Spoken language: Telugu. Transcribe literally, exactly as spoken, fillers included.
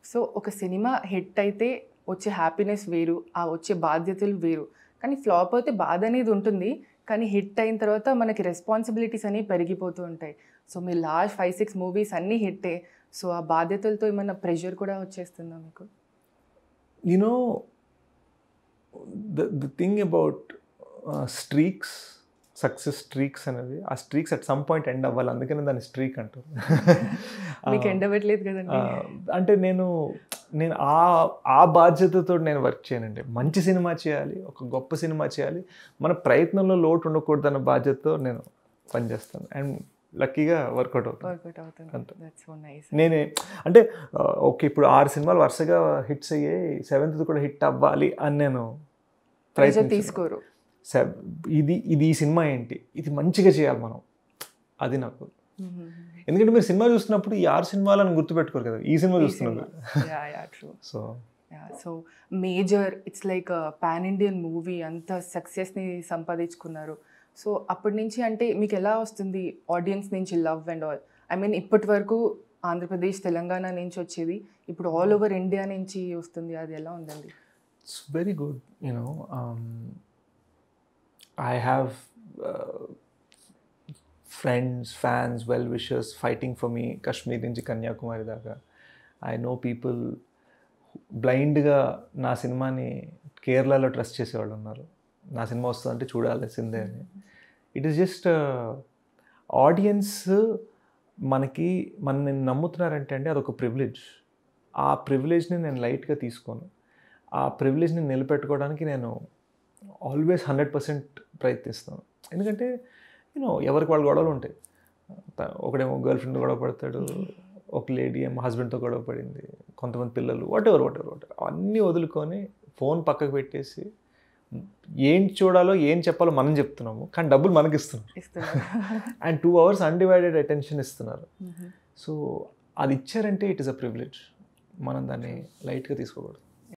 సో ఒక సినిమా హిట్ అయితే వచ్చే హ్యాపీనెస్ వేరు, ఆ వచ్చే బాధ్యతలు వేరు. కానీ ఫ్లాప్ అయితే బాధ అనేది ఉంటుంది, కానీ హిట్ అయిన తర్వాత మనకి రెస్పాన్సిబిలిటీస్ అనేవి పెరిగిపోతూ ఉంటాయి. సో మీరు లాస్ట్ ఫైవ్ సిక్స్ మూవీస్ అన్నీ హిట్టే. సో ఆ బాధ్యతలతో ఏమన్నా ప్రెషర్ కూడా వచ్చేస్తుందా మీకు? You know, the the thing about uh, streaks, success streaks అనేది, ఆ streaks at some point end అవ్వాలి, అందుకని దాన్ని స్ట్రీక్ అంటారు. మీకు ఎండ్ అవ్వట్లేదు కదండి. అంటే నేను నేను ఆ ఆ బాధ్యతతో నేను వర్క్ చేయనండి. మంచి సినిమా చేయాలి, ఒక గొప్ప సినిమా చేయాలి, మన ప్రయత్నంలో లోటు ఉండకూడదు అన్న బాధ్యతతో నేను పనిచేస్తాను. అండ్ లక్కీగా వర్కౌట్ అవుతుంది. వర్కౌట్ అవుతుంది. నేనే అంటే ఓకే, ఇప్పుడు ఆరు సినిమాలు వరుసగా హిట్స్ అయ్యాయి, సెవెంత్ కూడా హిట్ అవ్వాలి అని నేను ప్రయత్నం తీసుకోరు. ఇది ఇది ఈ సినిమా ఏంటి, ఇది మంచిగా చేయాలి మనం, అది నాకు. ఎందుకంటే మీరు సినిమా చూస్తున్నప్పుడు ఈ ఆరు సినిమాలను గుర్తుపెట్టుకోరు కదా, ఈ సినిమా చూస్తున్నారు. So so major it's like pan Indian movie, అంత సక్సెస్ని సంపాదించుకున్నారు. సో అప్పటి నుంచి అంటే మీకు ఎలా వస్తుంది ఆడియన్స్ నుంచి love and all? I mean ఇప్పటి వరకు ఆంధ్రప్రదేశ్, తెలంగాణ నుంచి వచ్చేది, ఇప్పుడు ఆల్ ఓవర్ ఇండియా నుంచి వస్తుంది, అది ఎలా ఉందండి? It's very good. You know I have friends, fans, well wishers fighting for me, Kashmir నుంచి కన్యాకుమారి దాకా. ఐ నో పీపుల్ బ్లైండ్గా నా సినిమాని కేరళలో ట్రస్ట్ చేసేవాళ్ళు ఉన్నారు. నా సినిమా వస్తుందంటే చూడాల్సిందే అని. ఇట్ ఈస్ జస్ట్ ఆడియన్స్ మనకి మన నమ్ముతున్నారంటే అండి అదొక ప్రివిలేజ్. ఆ ప్రివిలేజ్ని నేను లైట్గా తీసుకోను. ఆ ప్రివిలేజ్ని నిలబెట్టుకోవడానికి నేను ఆల్వేస్ హండ్రెడ్ పర్సెంట్ ప్రయత్నిస్తాను. ఎందుకంటే యూనో ఎవరికి వాళ్ళ గొడవలు ఉంటాయి. ఒకడేమో గర్ల్ ఫ్రెండ్ గొడవ పడతాడు, ఒక లేడీ ఏమో హస్బెండ్తో గొడవ పడింది, కొంతమంది పిల్లలు, whatever whatever whatever అన్నీ వదులుకొని ఫోన్ పక్కకు పెట్టేసి ఏం చూడాలో ఏం చెప్పాలో మనం చెప్తున్నాము, కానీ డబ్బులు మనకి ఇస్తున్నారు. And two hours undivided attention ఇస్తున్నారు. సో అది ఇచ్చారంటే ఇట్ ఈస్ అ ప్రివిలేజ్. మనం దాన్ని లైట్గా తీసుకోకూడదు.